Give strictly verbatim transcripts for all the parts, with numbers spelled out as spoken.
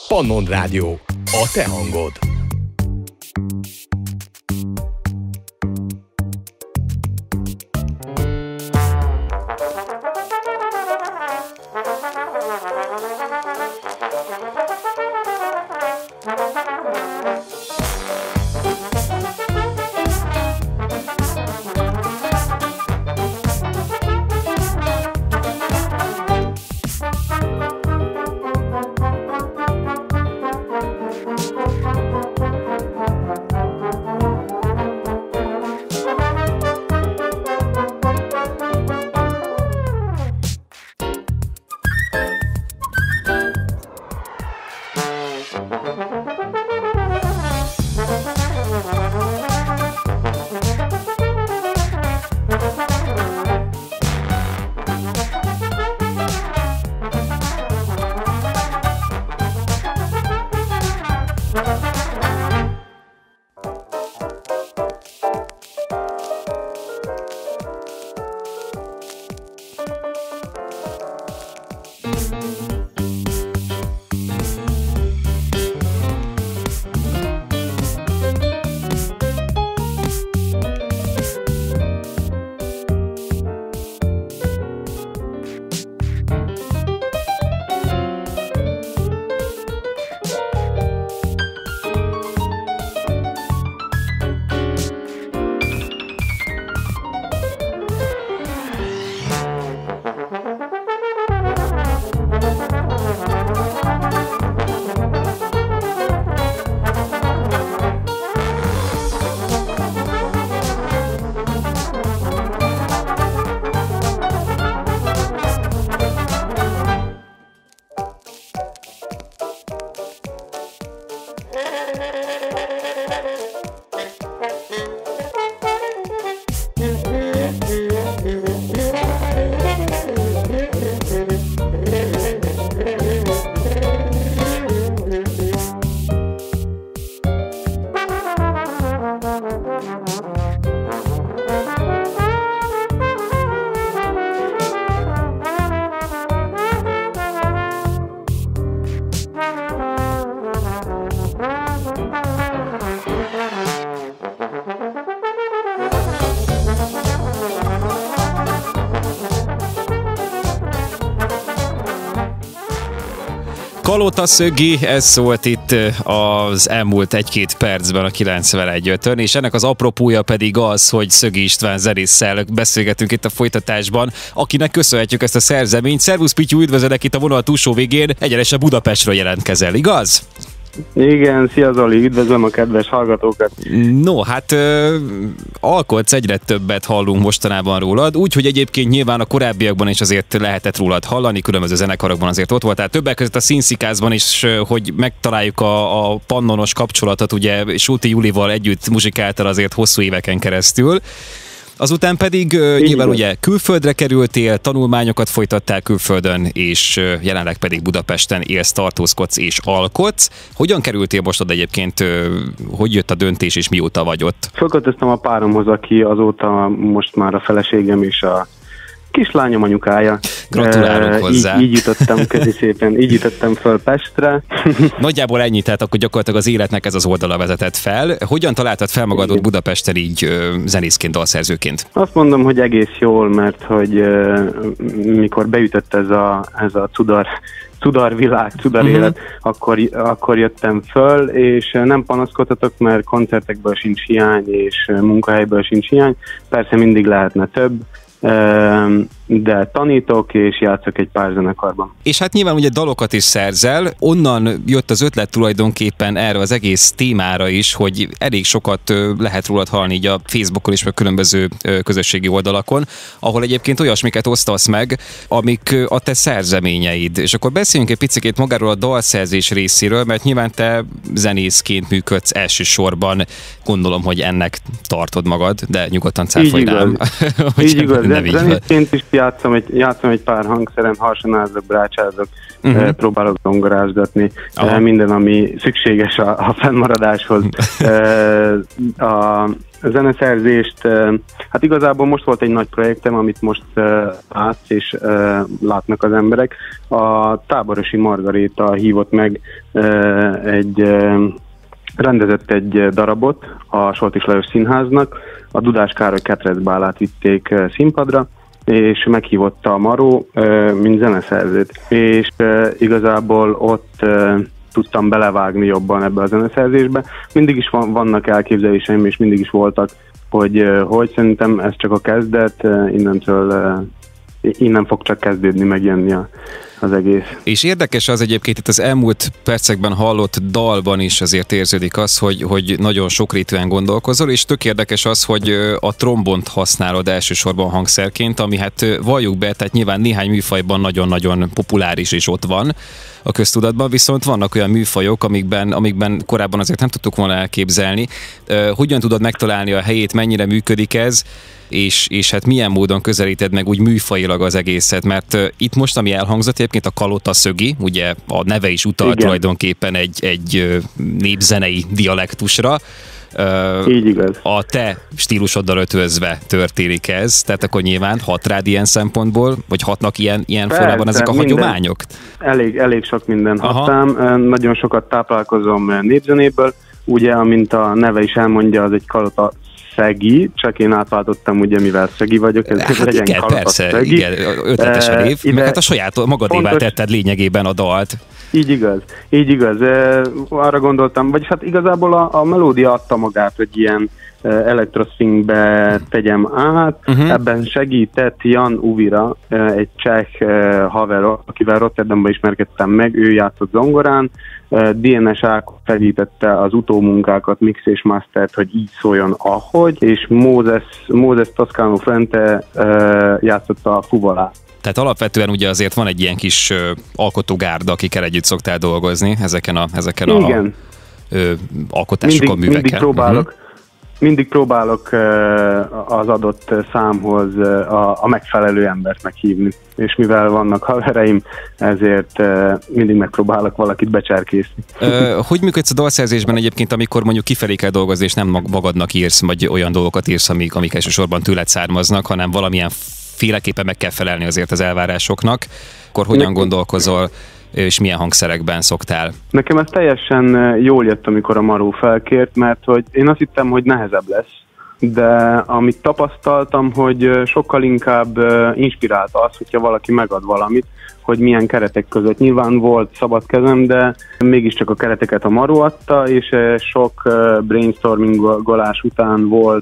Pannon Rádió, a te hangod. Kalóta Szögi, ez szólt itt az elmúlt egy-két percben a kilencvenegy ötön, és ennek az apropója pedig az, hogy Szögi István zenésszel beszélgetünk itt a folytatásban, akinek köszönhetjük ezt a szerzeményt. Szervusz Pityu, üdvözöllek itt a vonal túlsó végén, egyenesen Budapestről jelentkezel, igaz? Igen, szia Zoli, üdvözlöm a kedves hallgatókat. No, hát ö, alkotsz, egyre többet hallunk mostanában rólad, úgyhogy egyébként nyilván a korábbiakban is azért lehetett rólad hallani, különböző zenekarokban azért ott voltál, többek között a Színszikázban is, hogy megtaláljuk a, a pannonos kapcsolatot, ugye Sóti Julival együtt muzsikáltál azért hosszú éveken keresztül. Azután pedig uh, nyilván ugye külföldre kerültél, tanulmányokat folytattál külföldön, és uh, jelenleg pedig Budapesten élsz, tartózkodsz és alkotsz. Hogyan kerültél most oda egyébként, uh, hogy jött a döntés és mióta vagy ott? Fölköltöztem a páromhoz, aki azóta most már a feleségem és a kislányom anyukája. Gratulálunk e, hozzá. Így, így jutottam, közi szépen, így jutottam föl Pestre. Nagyjából ennyi, tehát akkor gyakorlatilag az életnek ez az oldala vezetett fel. Hogyan találtad fel magadot Budapesten így zenészként, dalszerzőként? Azt mondom, hogy egész jól, mert hogy e, mikor beütött ez a, ez a cudar, cudar világ, cudar uh-huh. élet, akkor, akkor jöttem föl, és nem panaszkodhatok, mert koncertekből sincs hiány, és munkahelyből sincs hiány. Persze mindig lehetne több, de tanítok és játszok egy pár zenekarban. És hát nyilván ugye dalokat is szerzel, onnan jött az ötlet tulajdonképpen erre az egész témára is, hogy elég sokat lehet rólad hallani így a Facebookon is, meg különböző közösségi oldalakon, ahol egyébként olyasmiket osztasz meg, amik a te szerzeményeid. És akkor beszéljünk egy picit magáról a dalszerzés részéről, mert nyilván te zenészként működsz elsősorban, gondolom, hogy ennek tartod magad, de nyugodtan cáfolj rám. Így igaz, nem zenészként is játszom egy, játszom egy pár hangszeren, harsanázok, brácsázok, uh-huh. próbálok zongorázgatni, Aha. minden, ami szükséges a, a fennmaradáshoz. A zeneszerzést, hát igazából most volt egy nagy projektem, amit most látsz és látnak az emberek. A Táborosi Margaréta hívott meg egy, rendezett egy darabot a Soltis Lajos Színháznak, a Dudás Károly Ketrecbálát vitték színpadra, és meghívotta a Maró, mint zeneszerzőt. És igazából ott tudtam belevágni jobban ebbe a zeneszerzésbe. Mindig is van, vannak elképzeléseim, és mindig is voltak, hogy, hogy szerintem ez csak a kezdet, innentől innen fog csak kezdődni, megjönni a, az egész. És érdekes az egyébként, itt az elmúlt percekben hallott dalban is azért érződik az, hogy, hogy nagyon sokrétűen gondolkozol, és tök érdekes az, hogy a trombont használod elsősorban hangszerként, ami hát valljuk be, tehát nyilván néhány műfajban nagyon-nagyon populáris és ott van a köztudatban, viszont vannak olyan műfajok, amikben, amikben korábban azért nem tudtuk volna elképzelni. Hogyan tudod megtalálni a helyét, mennyire működik ez, és, és hát milyen módon közelíted meg úgy műfajilag az egészet, mert uh, itt most, ami elhangzott, egyébként a kalota szögi, ugye a neve is utal Igen. tulajdonképpen egy, egy uh, népzenei dialektusra. Uh, Így igaz. A te stílusoddal ötvözve történik ez, tehát akkor nyilván hat rád ilyen szempontból, vagy hatnak ilyen, ilyen formában ezek a minden, hagyományok? Elég, elég sok minden hatám, nagyon sokat táplálkozom népzenéből, ugye, amint a neve is elmondja, az egy kalota szegi, csak én átváltottam, ugye, mivel szegi vagyok, ez hát legyen igen, persze, szegi. Igen, ötletes a név, meg hát a saját magadévá tetted lényegében a dalt. Így igaz, így igaz. Arra gondoltam, vagyis hát igazából a, a melódia adta magát, hogy ilyen elektroszwingbe tegyem át. Uh-huh. Ebben segített Jan Uvira, egy cseh haver, akivel Rotterdamban ismerkedtem meg, ő játszott zongorán. dé en es Ákos segítette az utómunkákat, mix és mastert, hogy így szóljon ahogy, és Mózes, Mózes Toscano Frente játszotta a fuvalát. Tehát alapvetően ugye azért van egy ilyen kis ö, alkotógárda, akikkel együtt szoktál dolgozni ezeken a, ezeken a Igen. Ö, alkotásokon, műveken. Mindig próbálok, uh-huh. mindig próbálok uh, az adott számhoz uh, a, a megfelelő embert meghívni. És mivel vannak havereim, ezért uh, mindig megpróbálok valakit becserkészni. Ö, hogy működsz a dalszerzésben egyébként, amikor mondjuk kifelé kell dolgozni, és nem magadnak írsz, vagy olyan dolgokat írsz, amik, amik elsősorban tőled származnak, hanem valamilyen féleképpen meg kell felelni azért az elvárásoknak, akkor hogyan gondolkozol, és milyen hangszerekben szoktál? Nekem ez teljesen jól jött, amikor a Maró felkért, mert hogy én azt hittem, hogy nehezebb lesz, de amit tapasztaltam, hogy sokkal inkább inspirált az, hogyha valaki megad valamit, hogy milyen keretek között. Nyilván volt szabad kezem, de mégiscsak a kereteket a Maró adta, és sok brainstormingolás után volt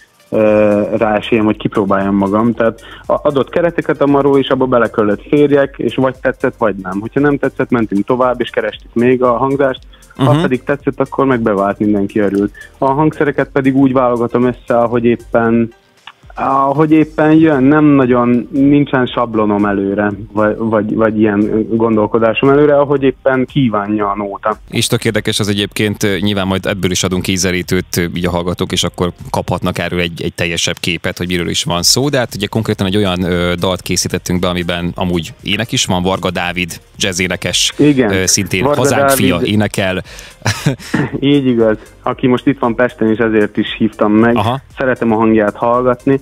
rá esélyem, hogy kipróbáljam magam. Tehát adott kereteket a Maró, és abba bele kellett férjek, és vagy tetszett, vagy nem. Hogyha nem tetszett, mentünk tovább, és kerestük még a hangzást. Uh-huh. Ha pedig tetszett, akkor meg bevált, mindenki örült. A hangszereket pedig úgy válogatom össze, ahogy éppen ahogy éppen jön, nem nagyon, nincsen sablonom előre, vagy, vagy, vagy ilyen gondolkodásom előre, ahogy éppen kívánja a nóta. És tök érdekes az egyébként, nyilván majd ebből is adunk ízelítőt így a hallgatók, és akkor kaphatnak erről egy, egy teljesebb képet, hogy miről is van szó, de hát ugye konkrétan egy olyan ö, dalt készítettünk be, amiben amúgy ének is van, Varga Dávid, jazzénekes, ö, szintén Varga hazánk Dávid fia énekel. Így igaz, aki most itt van Pesten, és ezért is hívtam meg. Aha. Szeretem a hangját hallgatni,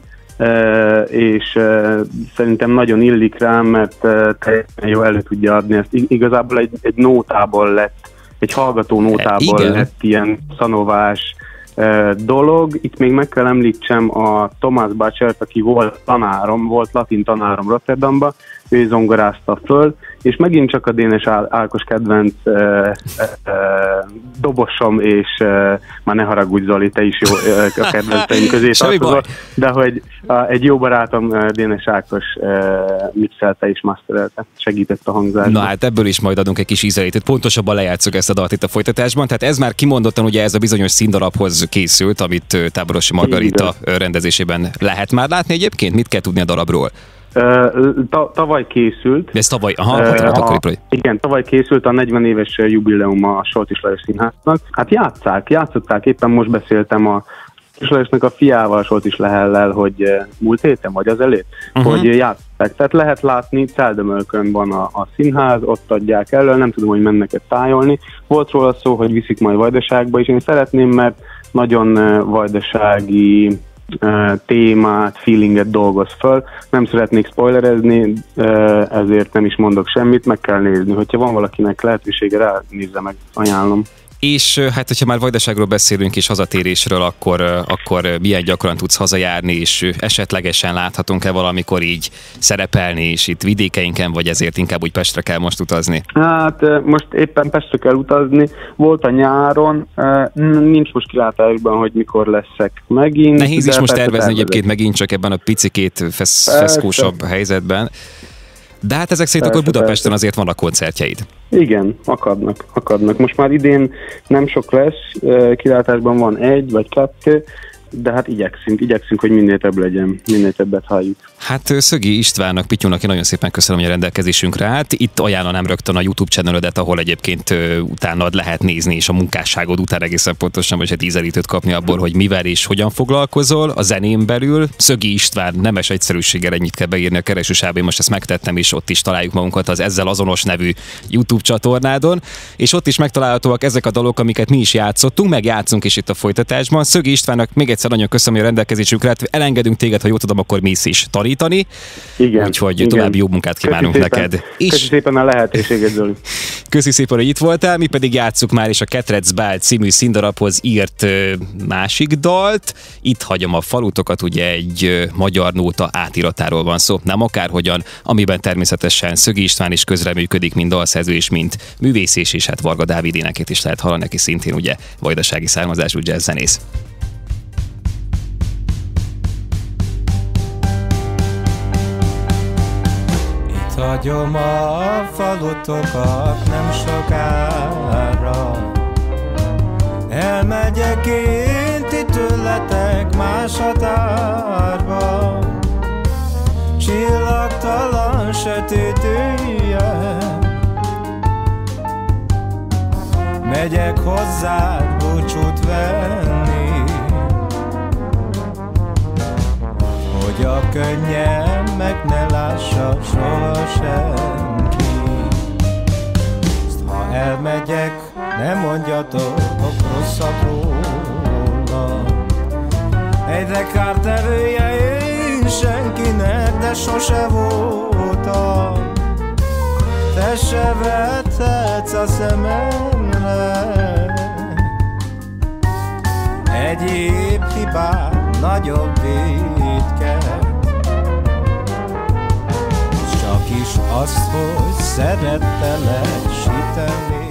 és szerintem nagyon illik rám, mert teljesen jó elő tudja adni ezt. Igazából egy, egy nótából lett, egy hallgató nótából Igen. lett ilyen szanovás dolog. Itt még meg kell említsem a Thomas Bachert, aki volt tanárom, volt latin tanárom Rotterdamba, ő zongorázta föl, és megint csak a Dénes Ákos kedvenc e, e, e, dobosom, és e, már ne haragudj Zoli, te is jó e, a kedvenceim közé tartozol, de hogy a, egy jó barátom Dénes Ákos e, mixelte és masterelte, segített a hangzásban. Na hát ebből is majd adunk egy kis ízelítőt, pontosabban lejátszuk ezt a dalt itt a folytatásban, tehát ez már kimondottan ugye ez a bizonyos színdarabhoz készült, amit Táborosi Margarita rendezésében lehet már látni egyébként? Mit kell tudni a darabról? Ta, tavaly készült. De ez tavaly, aha, uh, a, igen, tavaly készült a negyven éves jubileum a Soltis Lajos Színháznak. Hát játsszák, játszották, éppen most beszéltem a Lajosnak a fiával, Soltis Lehellel, hogy múlt héten vagy az elé, uh-huh. hogy játszották. Tehát lehet látni, Celdömölkön van a, a színház, ott adják elő, nem tudom, hogy mennek-e tájolni. Volt róla szó, hogy viszik majd Vajdaságba, és én szeretném, mert nagyon vajdasági témát, feelinget dolgoz föl. Nem szeretnék spoilerezni, ezért nem is mondok semmit, meg kell nézni. Hogyha van valakinek lehetősége rá, nézze meg, ajánlom. És hát, hogyha már Vajdaságról beszélünk és hazatérésről, akkor, akkor milyen gyakran tudsz hazajárni, és esetlegesen láthatunk-e valamikor így szerepelni is itt vidékeinken, vagy ezért inkább úgy Pestre kell most utazni? Hát most éppen Pestre kell utazni. Volt a nyáron, nincs most kilátásban, hogy mikor leszek megint. Nehéz is most tervezni egyébként megint csak ebben a picikét fesz, feszkósabb helyzetben. De hát ezek szerint akkor Budapesten azért vannak koncertjeid. Igen, akadnak, akadnak. Most már idén nem sok lesz, kilátásban van egy vagy kettő, de hát igyekszünk, igyekszünk, hogy minél több legyen, minél többet halljuk. Hát Szögi Istvánnak, Pityúnak én nagyon szépen köszönöm, hogy a rendelkezésünkre állt. Itt ajánlanám rögtön a YouTube channeledet, ahol egyébként utánad lehet nézni, és a munkásságod után egészen pontosan vagy egy ízelítőt kapni abból, hogy mivel és hogyan foglalkozol a zenén belül. Szögi István, nemes egyszerűséggel ennyit kell beírni a keresősába, én most ezt megtettem, és ott is találjuk magunkat az ezzel azonos nevű YouTube csatornádon, és ott is megtalálhatóak ezek a dalok, amiket mi is játszottunk, meg játszunk is itt a folytatásban. Szögi Istvánnak még egyszer nagyon köszönöm, hogy a rendelkezésünkre állt. Elengedünk téged, ha jól tudom, akkor mész is tanítani. Igen. Úgyhogy igen. további jó munkát kívánunk Köszi neked. Szépen. És... Köszi szépen a lehetőséget, Zoli. Köszi szépen, hogy itt voltál, mi pedig játsszuk már is a Ketrec Bál című színdarabhoz írt ö, másik dalt. Itt hagyom a falutokat, ugye egy ö, magyar nóta átiratáról van szó, nem akárhogyan, amiben természetesen Szögi István is közreműködik, mint dalszerző és mint művész, és hát Varga Dávid énekét is lehet hallani, aki szintén ugye vajdasági származású jazzzenész. Hagyom a falutokat nem sokára, elmegyek én ti tőletek más határba, csillagtalan sötét éjjel, megyek hozzád búcsút venni, hogy a könnyem meg ne lássa soha senki. Ezt ha elmegyek, ne mondjatok rosszat róla. Egyre kártevője én senkinek, de sose voltam. Te se vethetsz a szememre. Egyéb hibám nagyobb vétke, csak is azt, hogy szerettelek süteni.